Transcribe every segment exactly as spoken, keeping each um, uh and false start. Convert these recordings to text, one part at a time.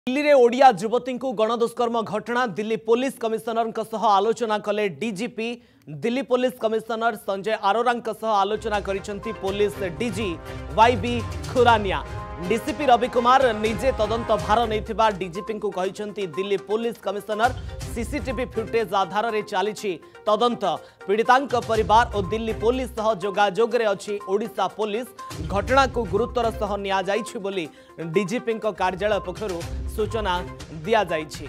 दिल्ली रे ओडिया युवती को गणदुष्कर्म घटना दिल्ली पुलिस कमिशनर सह आलोचना कले DGP. Delhi police commissioner Sanjay Arora सह आलोचना करिसेंती police DG Y B Khurania. DCP Ravi Kumar निजे तदंत भार नैथिबा डीजीपी को कहिसेंती Delhi police commissioner. CCTV footage आधार रे चली तदंत। पीड़ितांक परिवार और दिल्ली पुलिस सह जोगाजोग रे अछि ओडिशा पुलिस। घटना को गुरुतर सह निया जाइछि बोली डीजीपी कार्यालय पक्षरु सूचना दिया जाइछि।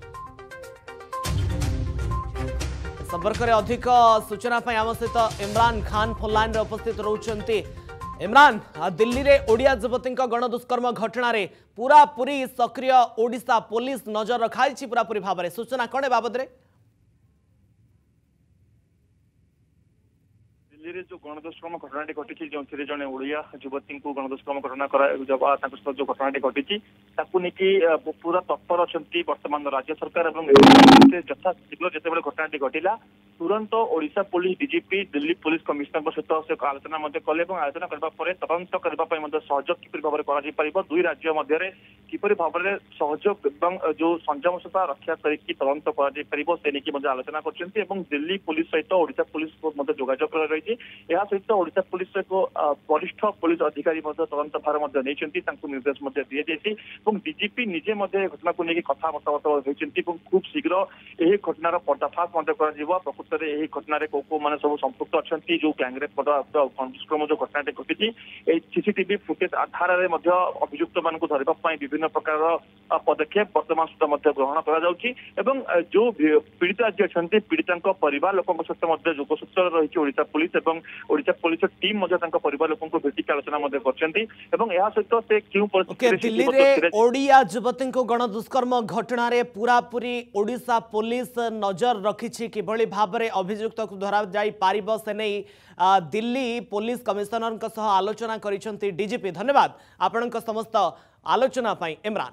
संपर्क में अधिक सूचना आम सहित इमरान खान फोन लाइन रे उपस्थित रहउछंती। इमरान, दिल्ली रे ओडिया युवती गणदुष्कर्म घटना रे पूरा पूरी सक्रिय ओडिशा पुलिस नजर रखाई पूरा पूरी भाव में सूचना कौन बाबद रे? दिल्ली रे जो गणदुष्कर्म घटनाटी घटी जो जड़े ओडिया युवती को गणदुष्कर्म घटना जो घटनाटी घटी पूरा तत्पर अच्छा बर्तमान राज्य सरकार यथा शीघ्र जिते घटनाटी घटला तुरंत Odisha police DGP Delhi police commissioner सहित से आलोचना कले आलोचना करने तदंत करने सहयोग किपरि भाव में दुई राज्य मध्य किपरि भाव में सहयोग और जो संयमता रक्षा करके तदंत कर आलोचना कर दिल्ली पुलिस सहित ओडिशा पुलिस जोगाजोग रही सहित ओडिशा पुलिस एक वरिष्ठ पुलिस अधिकारी तदंत भार निर्देश दी जाती डीजीपी निजे घटना को लेकिन कथबार्ता होती खूब शीघ्र यह घटनार पर्दाफाश प्रकृत में घटना को को मैंने सब संपुक्त अच्छा जो गैंगरेप गणदुष्कर्म जो घटनाटी घटी सीसीटीवी फुटेज आधार में अभियुक्त मान धरने विभिन्न प्रकार पदक्षेप वर्तमान सुधा ग्रहण कर जो पीड़िता जी अच्छा पीड़िता परिवार लोक सहित जोगसूत्र रही ओडिशा पुलिस और ओडिशा पुलिस टीम परिवार लोक भेटिक आलोचना सहित से क्यों दिल्ली रे ओडिया युवती को गणदुष्कर्म घटना रे पूरा पूरी ओडिशा पुलिस नजर रखी किभली भाव में अभियुक्त को धरा जाई पारिबो से नहीं दिल्ली पुलिस कमिशनर सह आलोचना करिसेंती डीजीपी। धन्यवाद आपनक समस्त आलोचना पाई इमरान।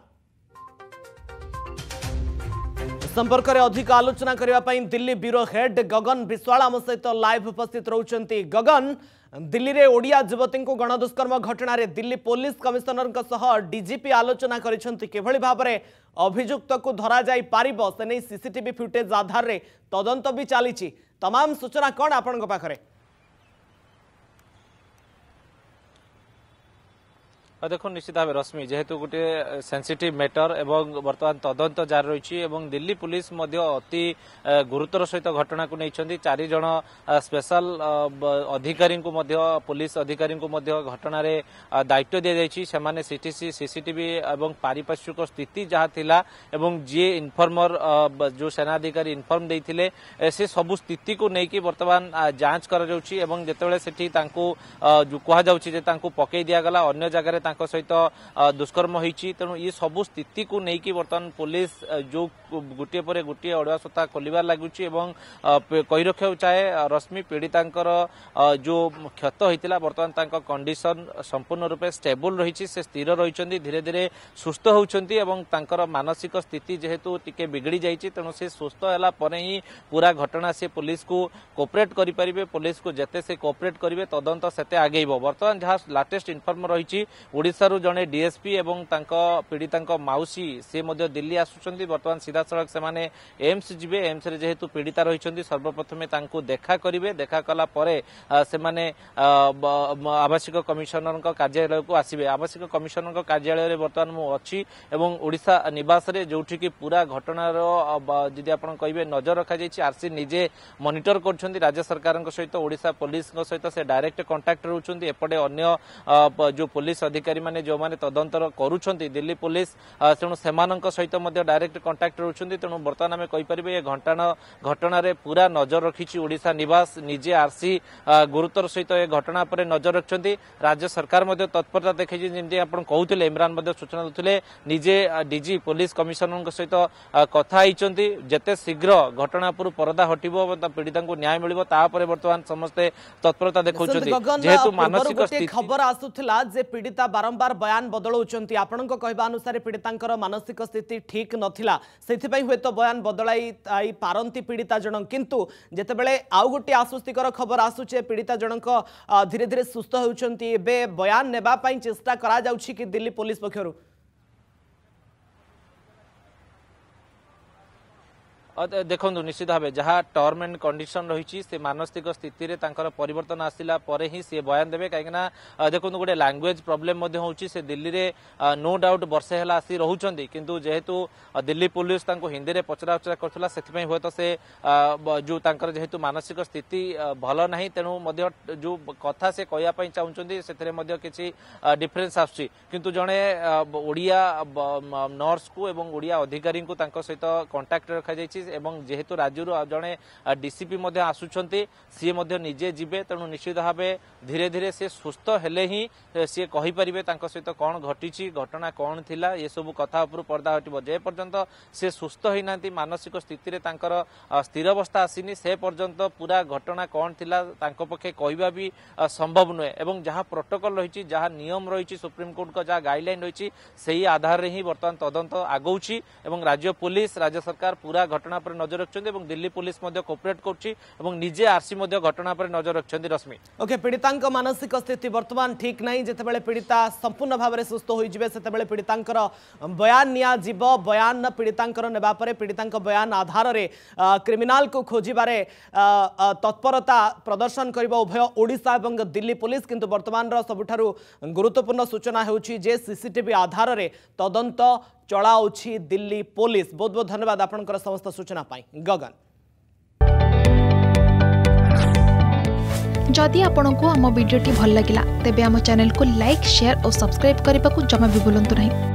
संपर्क में अधिक आलोचना करने दिल्ली ब्यूरो हेड गगन विश्वाल आम सहित लाइव उपस्थित रहउछंती। गगन, दिल्ली रे ओडिया युवती को गणदुष्कर्म घटना रे दिल्ली पुलिस कमिशनर सह डीजीपी आलोचना करिसेंती किभली भाव में अभियुक्त को धरा जाई पारिबो से नहीं सीसीटीवी फुटेज आधार रे तदंत भी चली तमाम सूचना कौन आपण पाखरे? देखो निश्चित भाव रश्मि जेहेतु गोटे सेंसिटिव मैटर एवं वर्तमान तदंत जारी रही है दिल्ली पुलिस अति गुरुतर सहित घटना को नहीं चारि जन स्पेशल अधिकारी को पुलिस अधिकारी को घटना रे दायित्व दि जाइए सीटीसी सीसीटीवी एवं पारिपार्श्विक स्थिति जहाँ थिला एवं जी इनफॉर्मर जो सेनाधिकारी इनफॉर्म देइथिले से सबु स्थिति को लेकिन वर्तमान जांच कर जितेबाला से कह जा पकई दिगला अन्य जगह सहित दुष्कर्म होती तेणु ये सबु स्थिति को लेकिन बर्तमान पुलिस जो गोटे पर गोटे अड़ुआ सत्ता खोलबार लगुच कही रखा चाहे रश्मि पीड़िता जो क्षत होता बर्तमान कंडीशन संपूर्ण रूपे स्टेबल रही से स्थिर रही धीरे धीरे सुस्थ होती मानसिक स्थिति जेहेतु टिके बिगड़ी जाइए तेणु से सुस्थ है ही पूरा घटना से पुलिस को कोऑपरेट करें पुलिस को जिते से कोऑपरेट करेंगे तदंत सेते आगे बर्तमान जहाँ लाटेस्ट इनफॉर्म रही ओडिशारू जड़े डीएसपी एवं पीड़िता माउसी से दिल्ली आसुंच बर्तमान सीधा सड़क से एम्स जीवे एम्स रे जेहेतु पीड़िता रही सर्वप्रथमे देखा करेंगे देखा कला परे से आवासिक कमिशनर कार्यालय को आसवे आवासिक कमिशनर कार्यालय बर्तमान मु अच्छी एवं ओडिशा निवास रे जोठी की पूरा घटनार जदि आप कहे नजर रखा आरसी निजे मॉनिटर कर राज्य सरकार सहित ओडिशा पुलिस सहित से डायरेक्ट कांटेक्ट रहउछंती एपटे अन्य जो पुलिस अधिकारी माने जो माने तदंतर करूछंती दिल्ली पुलिस तेणु सेमानक सहित डायरेक्ट कांटेक्ट रहउछंती तेणु बर्तमान आम कहीपर ये घटना घटना रे पूरा नजर रखी ओडिशा निवास निजे आरसी गुरुतर सहित ये घटना पर नजर रखिंट राज्य सरकार तत्परता देखी जमी आप कहते इमरान सूचना देते निजे डीजी पुलिस कमिशनर सहित कथा जिते शीघ्र घटना पर परदा हटो पीड़िता को न्याय मिल बर्तमान समस्ते तत्परता देखा जेहेतु मानसिक खबर आसूला पीड़िता बारंबार बयान बदलाउछंती आपण कहवा अनुसार पीड़िता मानसिक स्थिति ठीक नथिला सेथिपई हुए तो बयान बदलाई पारंती पीड़िता जन किंतु जेतेबेले आउ गोटे आश्वस्तिकर खबर आसुचे पीड़िता जनक धीरे धीरे सुस्थ होउछंती एबे बयान नेबा पई चेष्टा करा जाउछि कि दिल्ली पुलिस पक्षरु देखो निश्चित भाव जहाँ टर्म एंड कंडीशन रही से मानसिक स्थिति रे तांकर परिवर्तन आसला परे ही सी बयान देवे कहीं देखो गोटे लैंग्वेज प्रॉब्लम होची से दिल्ली रे नो डाउट वर्षे है आसी रोचंती किंतु जेहेतु दिल्ली पुलिस तांको हिंदी रे पचरा उचरा करथला सेथिपई हुए तो से जो तांकर जेहेतु मानसिक स्थिति भल नाही तेणु मध्य जो कथा से कहया पई चाहुचंती सेथरे मध्य किछि डिफरेंस आछी किंतु जणे ओडिया नर्स को एवं ओडिया अधिकारी को तांको सहित कांटेक्ट रखा जायछि एवं जेहेतु राज्य जड़े डीसीपी आसुंच सी निजे जीवे तेणु निश्चित भाव धीरे धीरे सी सुस्थ हेले ही सी कहींपर सहित कौन घटी घटना कौन थिला ये सब कथा उपर पर्दा हटब जे पर्यंत सी सुस्थ होना मानसिक स्थिति रे तांकर स्थिर अवस्था आसीनी से पर्यंत पूरा घटना कौन थिला तांको पक्षे कहवा भी संभव नुहे एवं जहाँ प्रोटोकॉल रही जहाँ नियम रही सुप्रीमकोर्ट का जहाँ गाइडलाइन रही से आधार रे ही बर्तमान तदंत आगौची एवं राज्य पुलिस राज्य सरकार पूरा घटना पर नजर रखिछन्ती एवं दिल्ली पुलिस मध्य कोऑपरेट करछि एवं निजे आरसी मध्य घटना पर नजर रखिछन्ती रश्मि ओके पीड़ितांक मानसिक स्थिति वर्तमान ठीक नहीं जेतेबेले पीड़िता संपूर्ण भाव में सुस्थ होई जिवे सेतेबेले पीड़ितांकर बयान निया जीवो बयान पीड़ितांकर नेबा परे पीड़ितांक बयान आधार रे क्रिमिनल को खोजिबारे तत्परता प्रदर्शन करिबो उभय ओडिशा एवं दिल्ली पुलिस किंतु वर्तमान रो सबुठारु गुरुत्वपूर्ण सूचना हेउछि जे सीसीटीवी आधार रे तदंत चलाउछि दिल्ली पुलिस बहुत बहुत धन्यवाद आपनकर समस्त सूचना पाई गगन जदि आपंक आम भिडी भल लगा तेब आम चैनल को लाइक शेयर और सब्सक्राइब करने को जमा भी भूलु नहीं।